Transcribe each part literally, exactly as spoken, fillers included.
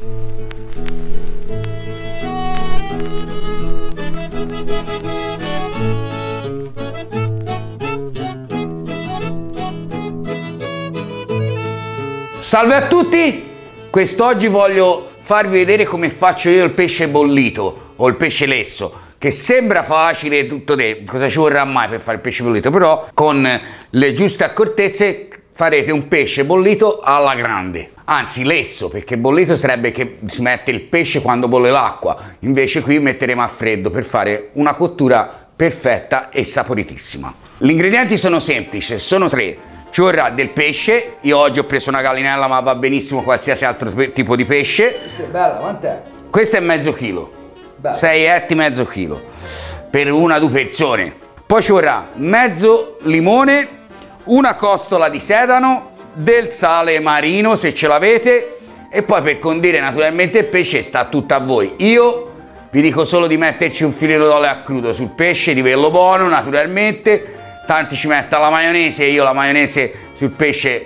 Salve a tutti! Quest'oggi voglio farvi vedere come faccio io il pesce bollito o il pesce lesso, che sembra facile tutto te, cosa ci vorrà mai per fare il pesce bollito, però con le giuste accortezze farete un pesce bollito alla grande, anzi lesso, perché bollito sarebbe che si mette il pesce quando bolle l'acqua, invece qui metteremo a freddo per fare una cottura perfetta e saporitissima. Gli ingredienti sono semplici, sono tre. Ci vorrà del pesce, io oggi ho preso una gallinella ma va benissimo qualsiasi altro tipo di pesce. Questa è bella, quant'è? Questo è mezzo chilo, Bello. sei etti mezzo chilo, per una o due persone. Poi ci vorrà mezzo limone, una costola di sedano, del sale marino se ce l'avete e poi per condire naturalmente il pesce sta tutto a voi. Io vi dico solo di metterci un filino d'olio a crudo sul pesce, di quello buono naturalmente. Tanti ci mettono la maionese, io la maionese sul pesce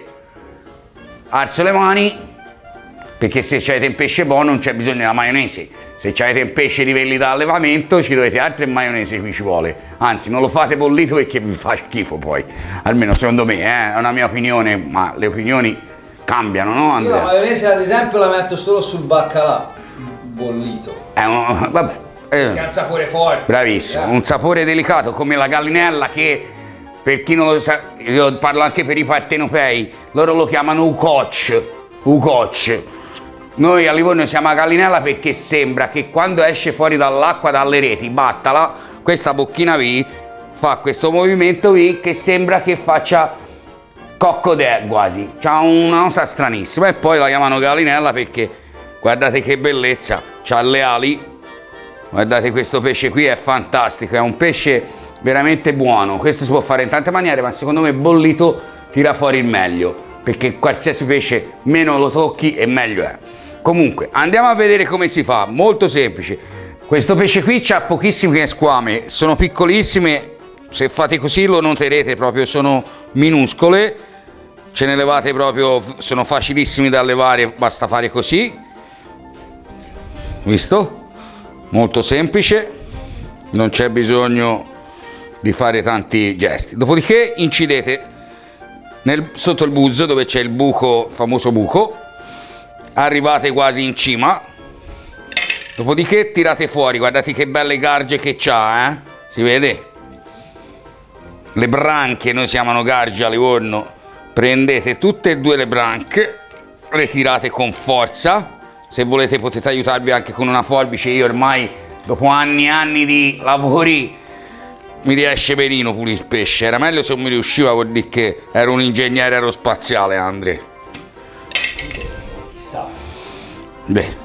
alzo le mani, perché se avete un pesce buono non c'è bisogno della maionese. Se avete un pesce di quelli da allevamento ci dovete altre maionese, qui ci vuole. Anzi, non lo fate bollito perché vi fa schifo poi, almeno secondo me, eh? È una mia opinione, ma le opinioni cambiano, no Andrea? Io la maionese ad esempio la metto solo sul baccalà, bollito. È un, vabbè, Che ha un sapore forte. bravissimo, eh. un sapore delicato come la gallinella che... Per chi non lo sa, io parlo anche per i partenopei, loro lo chiamano ucoc, ucoc. Noi a Livorno siamo a gallinella perché sembra che quando esce fuori dall'acqua, dalle reti, battala, questa bocchina qui, fa questo movimento qui che sembra che faccia coccodè quasi, c'ha una cosa stranissima e poi la chiamano gallinella perché guardate che bellezza, c'ha le ali, guardate questo pesce qui è fantastico, è un pesce veramente buono. Questo si può fare in tante maniere, ma secondo me bollito tira fuori il meglio, perché qualsiasi pesce meno lo tocchi e meglio è. Comunque andiamo a vedere come si fa, molto semplice. Questo pesce qui ha pochissime squame, sono piccolissime, se fate così lo noterete proprio, sono minuscole, ce ne levate proprio, sono facilissimi da levare, basta fare così, visto? Molto semplice, non c'è bisogno di fare tanti gesti. Dopodiché incidete nel, sotto il buzzo dove c'è il buco, famoso buco, arrivate quasi in cima, dopodiché tirate fuori, guardate che belle garge che c'ha, eh? Si vede? Le branche, noi si chiamano garge a Livorno, prendete tutte e due le branche, le tirate con forza, se volete potete aiutarvi anche con una forbice, io ormai dopo anni e anni di lavori mi riesce perino pulire il pesce, era meglio se non mi riusciva, vuol dire che ero un ingegnere aerospaziale, Andre. Chissà. Beh,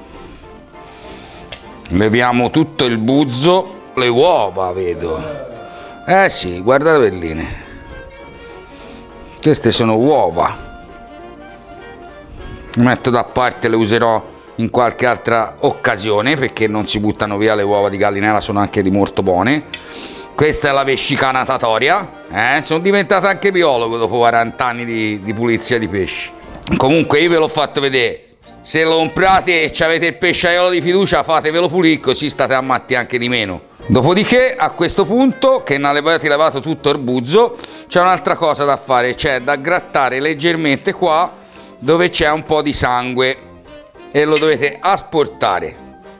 leviamo tutto il buzzo, le uova vedo, eh sì, guardate belline, queste sono uova, le metto da parte, le userò in qualche altra occasione perché non si buttano via, le uova di gallinella sono anche di molto buone. Questa è la vescica natatoria, eh? Sono diventato anche biologo dopo quaranta anni di, di pulizia di pesci. Comunque io ve l'ho fatto vedere, se lo comprate e avete il pesciaiolo di fiducia fatevelo pulire così state ammatti anche di meno. Dopodiché a questo punto che ne avete levato tutto il buzzo c'è un'altra cosa da fare, cioè da grattare leggermente qua dove c'è un po' di sangue e lo dovete asportare.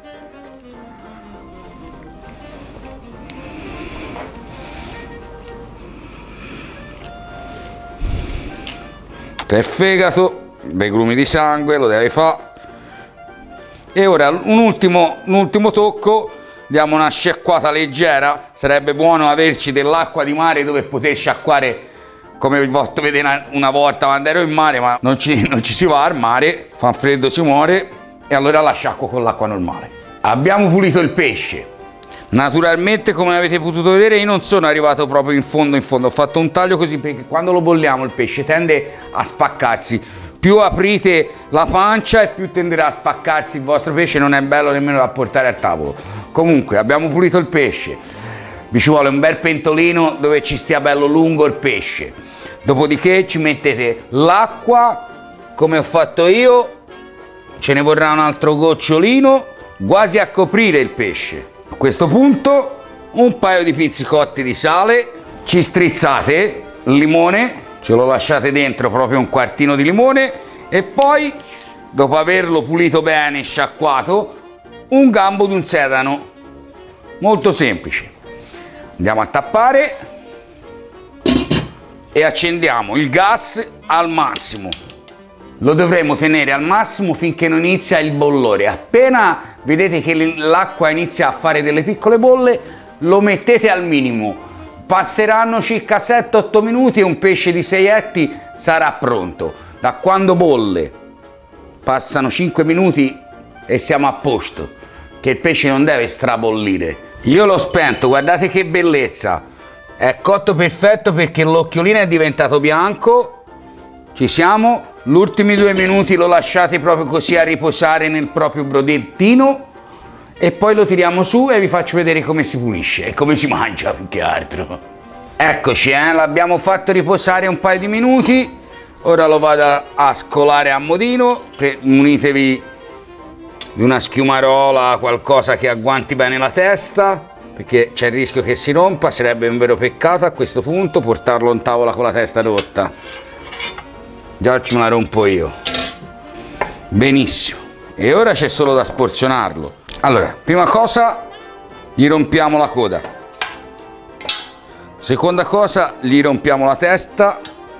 Il fegato, dei grumi di sangue, lo deve fare. E ora un ultimo, un ultimo tocco, diamo una sciacquata leggera, sarebbe buono averci dell'acqua di mare dove poter sciacquare, come vi ho fatto vedere una volta quando ero in mare, ma non ci, non ci si va al mare, fa freddo, si muore, e allora la sciacquo con l'acqua normale. Abbiamo pulito il pesce. Naturalmente, come avete potuto vedere, io non sono arrivato proprio in fondo in fondo, ho fatto un taglio così perché quando lo bolliamo il pesce tende a spaccarsi, più aprite la pancia e più tenderà a spaccarsi il vostro pesce, non è bello nemmeno da portare al tavolo. Comunque abbiamo pulito il pesce, vi ci vuole un bel pentolino dove ci stia bello lungo il pesce, dopodiché ci mettete l'acqua come ho fatto io ce ne vorrà un altro gocciolino quasi a coprire il pesce. A questo punto un paio di pizzicotti di sale, ci strizzate il limone, ce lo lasciate dentro proprio un quartino di limone e poi, dopo averlo pulito bene e sciacquato, un gambo di un sedano. Molto semplice. Andiamo a tappare e accendiamo il gas al massimo. Lo dovremo tenere al massimo finché non inizia il bollore. Appena vedete che l'acqua inizia a fare delle piccole bolle, lo mettete al minimo. Passeranno circa sette otto minuti e un pesce di sei etti sarà pronto. Da quando bolle passano cinque minuti e siamo a posto, che il pesce non deve strabollire. Io l'ho spento, guardate che bellezza, è cotto perfetto perché l'occhiolino è diventato bianco. Ci siamo, gli ultimi due minuti lo lasciate proprio così a riposare nel proprio brodettino e poi lo tiriamo su e vi faccio vedere come si pulisce e come si mangia più che altro. Eccoci, eh, l'abbiamo fatto riposare un paio di minuti, ora lo vado a scolare a modino, munitevi di una schiumarola, qualcosa che agguanti bene la testa, perché c'è il rischio che si rompa, sarebbe un vero peccato a questo punto portarlo in tavola con la testa rotta. Già me la rompo io. Benissimo. E ora c'è solo da sporzionarlo. Allora, prima cosa, gli rompiamo la coda. Seconda cosa, gli rompiamo la testa.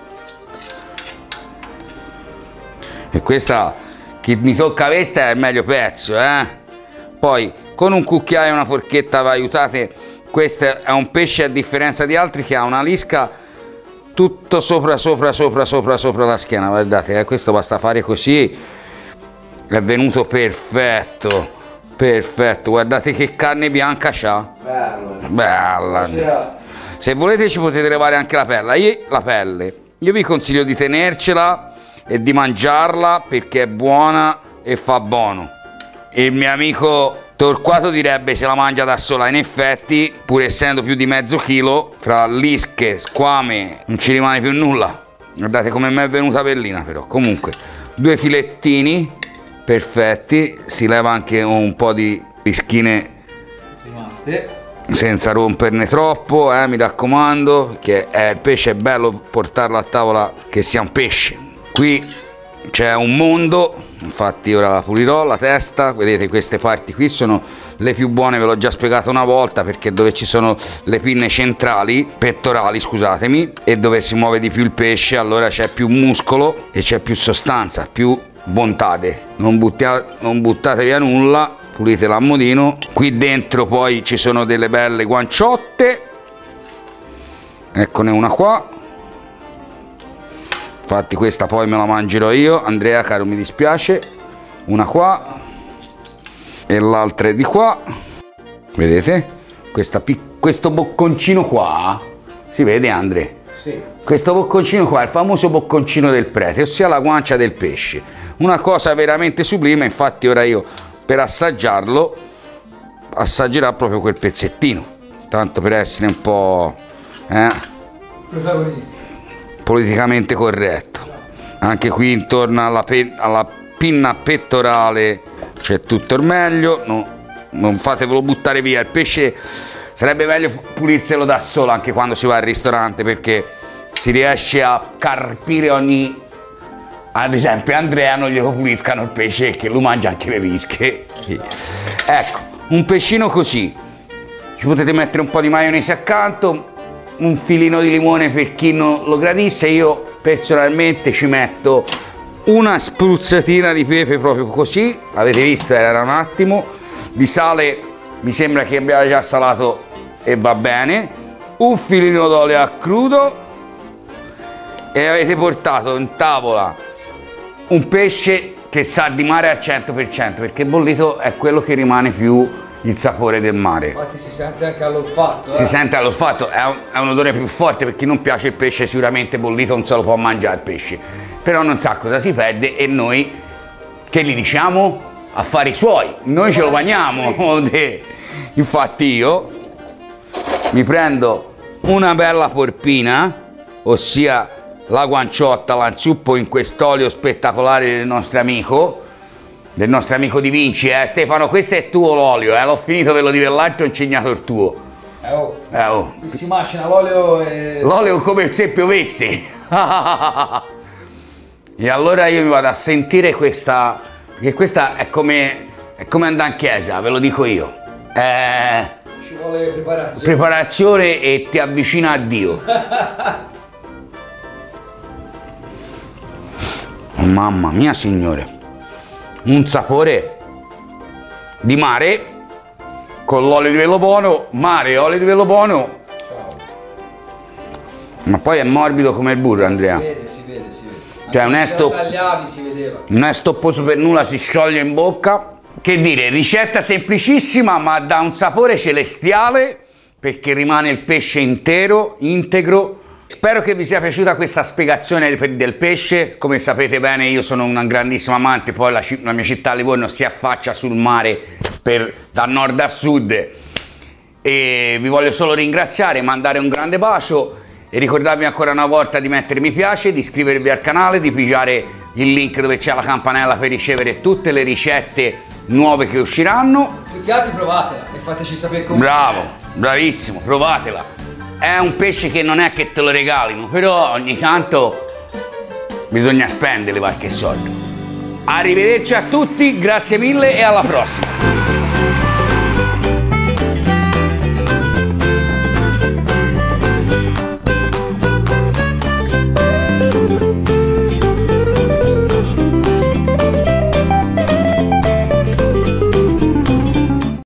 E questa, chi mi tocca questa è il meglio pezzo, eh? Poi, con un cucchiaio e una forchetta vi aiutate. Questo è un pesce, a differenza di altri, che ha una lisca tutto sopra sopra sopra sopra sopra la schiena. Guardate, eh, questo basta fare così, è venuto perfetto, perfetto. Guardate che carne bianca c'ha, bella, bella. Se volete ci potete levare anche la pelle. Io, la pelle io vi consiglio di tenercela e di mangiarla perché è buona e fa buono. Il mio amico Torquato direbbe se la mangia da sola. In effetti, pur essendo più di mezzo chilo, fra lische, squame, non ci rimane più nulla. Guardate come mi è venuta bellina però. Comunque, due filettini perfetti, si leva anche un po' di lischine rimaste senza romperne troppo, eh, mi raccomando, che è, il pesce è bello portarlo a tavola che sia un pesce. Qui c'è un mondo, infatti ora la pulirò, la testa, vedete queste parti qui sono le più buone, ve l'ho già spiegato una volta, perché dove ci sono le pinne centrali, pettorali scusatemi, e dove si muove di più il pesce, allora c'è più muscolo e c'è più sostanza, più bontate. Non, buttia, non buttate via nulla, pulitela a modino. Qui dentro poi ci sono delle belle guanciotte, eccone una qua. Infatti questa poi me la mangerò io, Andrea caro mi dispiace, una qua e l'altra è di qua, vedete? Questa, questo bocconcino qua, si vede Andrea? Sì. Questo bocconcino qua è il famoso bocconcino del prete, ossia la guancia del pesce, una cosa veramente sublime. Infatti ora io per assaggiarlo assaggerò proprio quel pezzettino, tanto per essere un po' eh, protagonista, politicamente corretto. Anche qui intorno alla, pe alla pinna pettorale c'è tutto il meglio, no, non fatevelo buttare via. Il pesce sarebbe meglio pulirselo da solo anche quando si va al ristorante, perché si riesce a carpire ogni... Ad esempio Andrea non glielo puliscano il pesce che lui mangia anche le lische. Ecco, un pescino così, ci potete mettere un po' di maionese accanto, un filino di limone per chi non lo gradisse. Io personalmente ci metto una spruzzatina di pepe proprio così, l'avete visto, era un attimo, di sale mi sembra che abbia già salato e va bene, un filino d'olio a crudo e avete portato in tavola un pesce che sa di mare al cento per cento, perché bollito è quello che rimane più il sapore del mare. Infatti si sente anche all'olfatto. Si eh. sente all'olfatto, è, un, è un odore più forte. Per chi non piace il pesce sicuramente bollito non se lo può mangiare il pesce, però non sa cosa si perde e noi che gli diciamo? Affari suoi, noi ce lo bagniamo. Infatti io mi prendo una bella porpina, ossia la guanciotta, la inzuppo in quest'olio spettacolare del nostro amico, del nostro amico Di Vinci, eh Stefano, questo è tuo l'olio, eh l'ho finito quello di quell'altro, ho insegnato il tuo. Eh oh, eh, oh. Si macina l'olio e... L'olio come il seppio Vessi. E allora io mi vado a sentire questa, che questa è come, è come andare in chiesa, ve lo dico io. Eh, Ci vuole preparazione. Preparazione e ti avvicina a Dio. Mamma mia, signore, un sapore di mare con l'olio di velopono, mare e olio di velopono. Ciao. Ma poi è morbido come il burro, Andrea. Si vede, si vede, si vede. Cioè non è, sto... tagliavi, si vedeva. non è stopposo per nulla, si scioglie in bocca. Che dire, ricetta semplicissima ma dà un sapore celestiale perché rimane il pesce intero, integro. Spero che vi sia piaciuta questa spiegazione del pesce. Come sapete bene io sono un grandissimo amante, poi la, la mia città Livorno si affaccia sul mare per, da nord a sud e vi voglio solo ringraziare, mandare un grande bacio e ricordarvi ancora una volta di mettere mi piace, di iscrivervi al canale, di pigiare il link dove c'è la campanella per ricevere tutte le ricette nuove che usciranno. Più che altro provatela e fateci sapere come. Bravo, bravissimo, provatela. È un pesce che non è che te lo regalino, però ogni tanto bisogna spendere qualche soldo. Arrivederci a tutti, grazie mille e alla prossima.